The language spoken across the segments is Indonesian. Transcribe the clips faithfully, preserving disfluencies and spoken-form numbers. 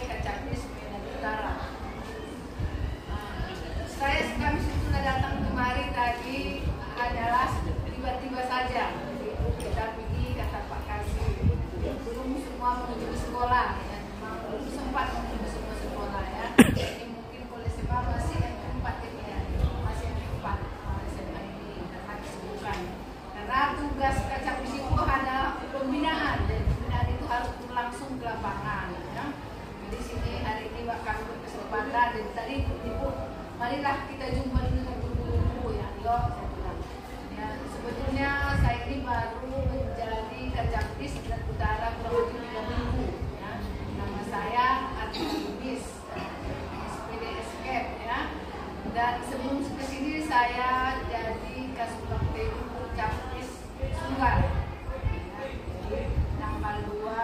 Kacakis Medan Utara. Uh, saya kami sudah datang kemari tadi adalah tiba-tiba saja. Jadi kita pergi kata Pak Kasih belum semua menuju ke sekolah, ya. Belum sempat menuju semua sekolah ya. Jadi mungkin oleh sebab masih yang keempat ini ya, masih yang keempat S M A ini karena kesibukan. Karena tugas Kacakis itu adalah pembinaan, dan pembinaan itu harus berlangsung ke lapangan. Ya. Jadi sini hari ini kami berkesempatan, dan tadi ibu, marilah kita jumpa dengan guru-guru ya. Yo, saya bilang. Ya, sebetulnya saya ini baru menjadi Kacakis Medan Utara kurang lebih tiga minggu. Ya. Nama saya Arti Lubis, S P D S K ya. Dan sebelum ke sini saya jadi Kasubag Tegu Capis Sunggal. Tanggal dua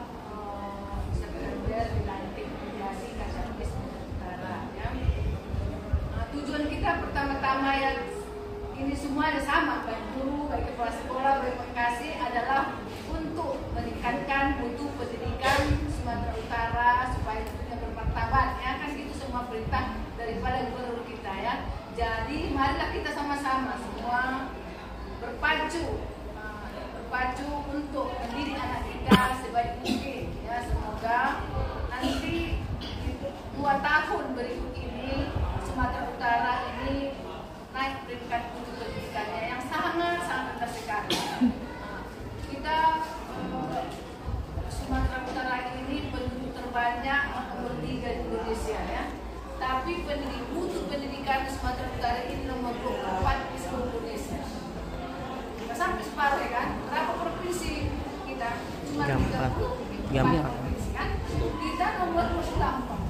September dilantik menjadi Kacakis Medan Utara ya. Nah, tujuan kita pertama-tama yang ini semua ada sama, baik guru, baik kepala sekolah, baik Bekasi, adalah untuk meningkatkan mutu pendidikan Sumatera Utara supaya tentunya bermartabat ya, kan itu semua perintah daripada gubernur kita ya. Jadi marilah kita sama-sama semua berpacu berpacu untuk mendidik anak kita sebaik mungkin ya. Semoga nanti dua tahun berikut ini Sumatera Utara ini naik peringkat mutu pendidikannya yang sangat sangat rendah sekali. Nah, kita eh, Sumatera Utara ini penduduk terbanyak nomor tiga di Indonesia ya. Tapi pendidik mutu pendidikan di Sumatera Utara ini nomor dua puluh empat di seluruh Indonesia. Sampai separuh ya kan? Berapa provinsi kita? Cuma tiga puluh provinsi kan? Kita nomor dua puluh empat.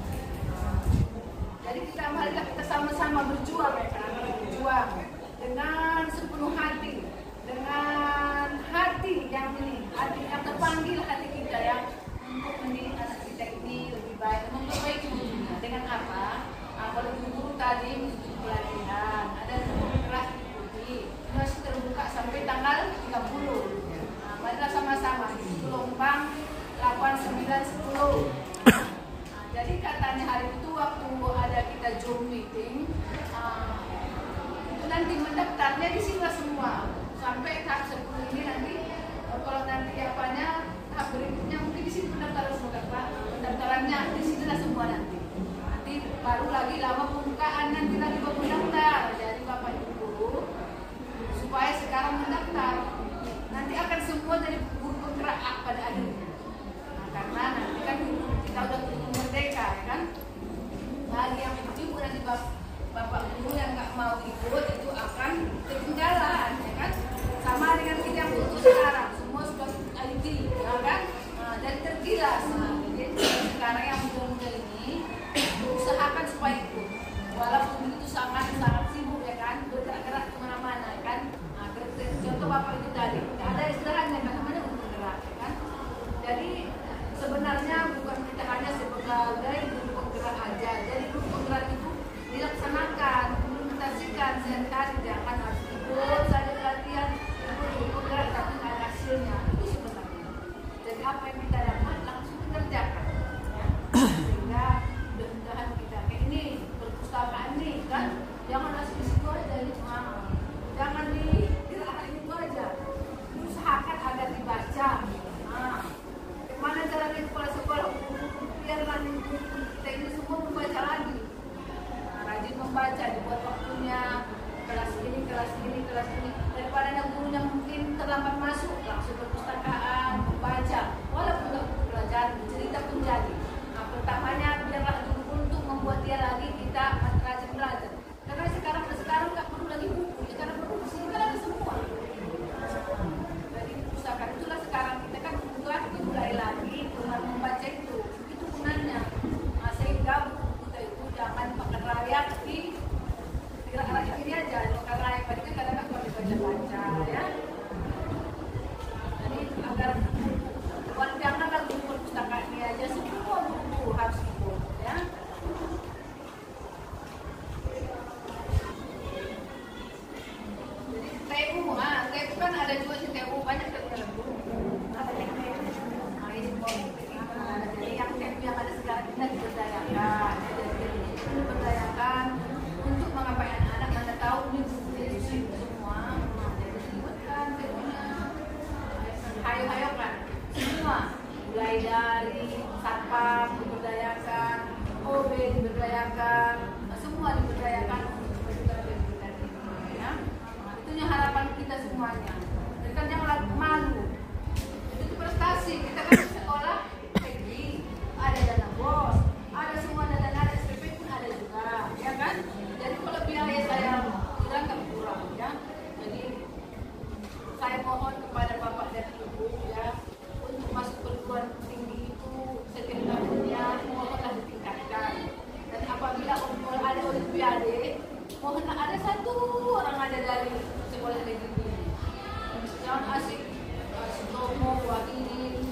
Jadi kita marilah kita sama-sama berjuang ya kan? Berjuang dengan sepenuh hati, dengan hati yang ini, hati yang terpanggil hati kita ya, untuk mendidik anak kita ini lebih baik, memperbaiki dirinya. Dengan apa? Nah, kalau guru tadi menuju pelatihan, ada kelas diikuti, masih terbuka sampai tanggal tiga puluh. Nah, marilah sama-sama gelombang delapan, sembilan, sepuluh. Nah, jadi katanya hari itu waktu ada kita Zoom meeting, uh, itu nanti mendaftarnya di sini semua sampai tahap sepuluh ini nanti. Uh, kalau nanti apanya tahap berikutnya mungkin di sini pendaftaran semua Pak. Pendaftarannya di sini semua nanti. Nanti baru lagi lama pembukaan nanti lagi baru mendaftar. Jadi Bapak Ibu guru supaya sekarang mendaftar, nanti akan semua dari guru penggerak pada akhirnya. Nah, karena nanti kan kita udah guru merdeka ya kan. Bagi yang ibu nanti bapak guru yang nggak mau ikut itu akan ketinggalan ya kan. Sama dengan kita yang putus sekarang, semua sudah I T ya kan. Nah, dan tergilas. Nah, jadi sekarang yang muda-muda ini usahakan supaya ikut. Walaupun itu sangat-sangat sibuk ya kan, bergerak-gerak kemana-mana ya kan. Nah, contoh bapak itu tadi, tidak ada istilahnya kan, namanya untuk bergerak ya kan. Jadi sebenarnya bukan kita hanya sebagai guru penggerak aja. Jadi guru penggerak itu dilaksanakan, implementasikan sehari-hari, jangan harus ikut saja pelatihan guru penggerak tapi tidak ada hasilnya. Itu sebenarnya. Jadi apa yang kita dapat langsung dikerjakan. Ya. Sehingga mudah-mudahan kita kayak ini perpustakaan ini kan, jangan asal di situ aja di mana. Jangan di di lahan itu aja. Usahakan agar dibaca. Nah, mana caranya kepala sekolah biarlah kita ini semua membaca lagi. Nah, rajin membaca, dibuat waktunya kelas ini, kelas ini, kelas ini. Daripada yang gurunya mungkin terlambat masuk, langsung perpustakaan membaca. Walaupun nggak buku pelajaran, cerita pun jadi. Nah, pertamanya biarlah dulu untuk membuat dia lagi kita rajin belajar. Karena sekarang sekarang nggak perlu lagi buku, ya, karena perlu di sini kan ada semua. Jadi perpustakaan itulah sekarang kita kan kebutuhan itu mulai lagi dengan membaca itu, itu gunanya. Nah, sehingga buku kita itu jangan makan rakyat di tidak rakyat ini aja, makan rakyat tadi kan kadang-kadang kalau dibaca-baca ya. Jadi agar janganlah buku perpustakaan ini aja semua. diberdayakan, semua diberdayakan untuk kemajuan pendidikan ini, ya. Nah, itunya harapan kita semuanya. Dan kan jangan malu. Itu prestasi. Kita kan di sekolah tinggi, ada dana bos, ada semua dana ada S P P pun ada juga, ya kan? Jadi kalau biaya saya kurang kan kurang, ya. Jadi saya mohon kepada Bapak dan Ibu, ya, untuk masuk perguruan tinggi itu setiap tahunnya mohonlah ditingkatkan. Dan apabila ada olimpiade, mohonlah ada satu orang ada dari sekolah negeri ini. Jangan asik asik Tomo, Wahidin,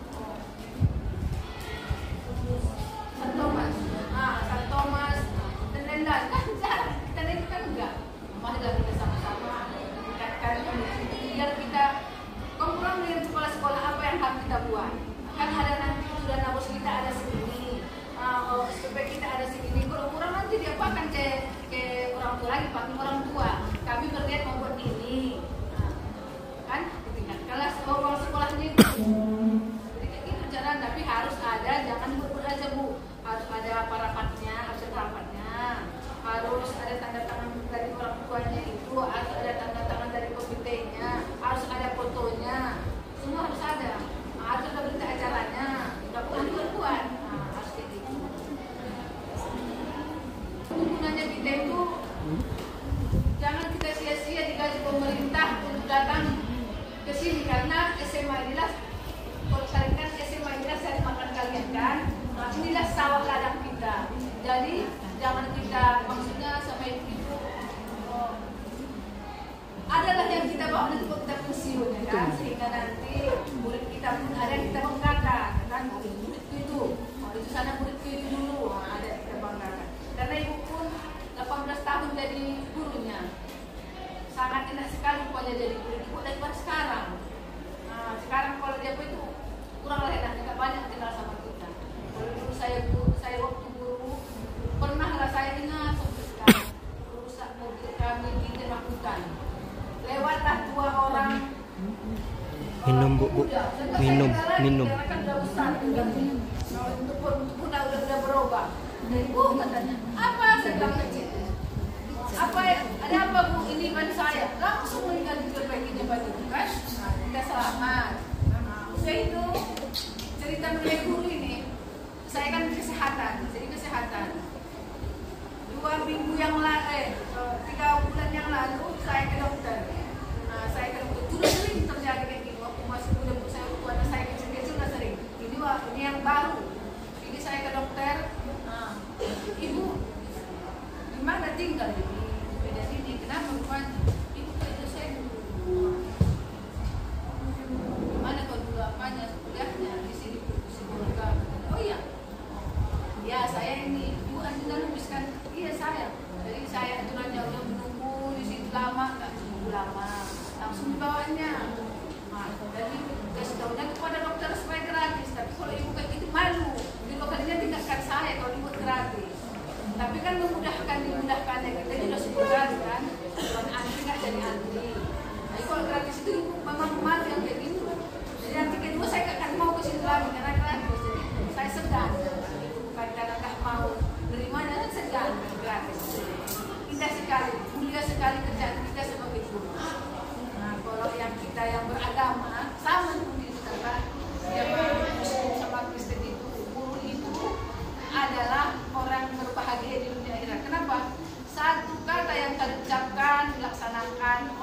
San Thomas, ah San Thomas, dan lain-lain. Kan jarang kita itu kan enggak. Marilah kita sama-sama tingkatkan biar kita kompromi dengan sekolah-sekolah apa yang harus kita buat. Kan ada nanti itu dana bos kita ada segini, uh, S P P kita ada segini. Kalau kurang nanti dia apakan ke ke orang tua lagi, pakai orang tua. Kami berniat membuat ini, nah, kan ditingkatkanlah sekolah sekolahnya itu. Jadi kayak gitu cara, tapi harus ada, jangan buat aja Bu. Harus ada apa rapatnya, harus ada rapatnya, harus ada tanda tangan dari orang tuanya itu, harus ada tanda tangan dari komitenya, harus ada fotonya, semua harus ada. Nah, harus ada berita acaranya, nggak boleh buat-buat. Nah, harus kayak gitu. Gunanya kita itu jangan kita sia-sia digaji pemerintah untuk datang ke sini, karena S M A inilah, kalau kalian kan S M A inilah saya makan kalian kan, nah, inilah sawah ladang kita. Jadi jangan kita maksudnya sampai itu oh, adalah yang kita bawa nanti kalau kita pensiun, ya kan, sehingga nanti murid kita pun ada yang kita banggakan, kan, muridku itu, oh, itu sana muridku itu dulu, nah, ada yang kita banggakan. Karena ibu pun delapan belas tahun jadi gurunya, sangat indah sekali pokoknya jadi guru ibu daripada sekarang. Nah, sekarang kalau dia itu kurang lah enak, nggak banyak kenal sama kita. Kalau dulu saya guru, saya waktu guru pernahlah saya dengar sampai sekarang rusak mobil kami di tengah hutan. Lewatlah dua orang. Minum Bu, Bu. Minum, minum. Karena kan udah besar, udah untuk pun udah udah udah berubah. Dari Bu katanya, apa saya bilang kecil? Apa ada apa Bu, ini ban saya langsung mengganti perbaikinya ban itu kan? Nah, kita selamat. Nah, usia itu cerita mengenai guru ini, saya kan kesehatan, jadi kesehatan. Dua minggu yang lalu, eh, tiga bulan yang lalu saya ke dokter. Nah, saya ke dokter. Sudah sering terjadi kayak gini. Waktu masih muda, saya waktu anak saya kecil-kecil sudah sering. Ini wah, ini yang baru. Jadi saya ke dokter. Nah, Ibu, di mana tinggal di beda sini? Kenapa rupanya? Ibu itu saya dulu. Mana kau dulu apanya? Kuliahnya di sini psikologi. Oh iya. Ya saya ini. Ibu anda luluskan. Iya saya. Jadi saya aturannya udah menunggu di situ lama, nggak menunggu lama, langsung dibawanya. Nah, jadi kasih tahunya kepada dokter supaya gratis. Tapi kalau ibu kayak gitu malu, di lokalinya tinggalkan saya kalau ibu gratis. Tapi kan memudahkan, dimudahkan ya kita juga sebulan kan, bukan antri nggak jadi antri. Jadi kalau gratis itu ibu memang malu yang kayak gitu. Jadi nanti kedua saya nggak akan mau ke situ lagi karena gratis. Jadi saya segan. Bukan karena nggak mau nerimanya, kan segan gratis. Indah sekali, mulia sekali kerjaan kita sebagai guru. Nah, kalau yang kita yang beragama sama seperti itu kan, yang Muslim sama Kristen itu, guru itu adalah orang berbahagia di dunia akhirat. Kenapa? Satu kata yang kalian ucapkan, dilaksanakan,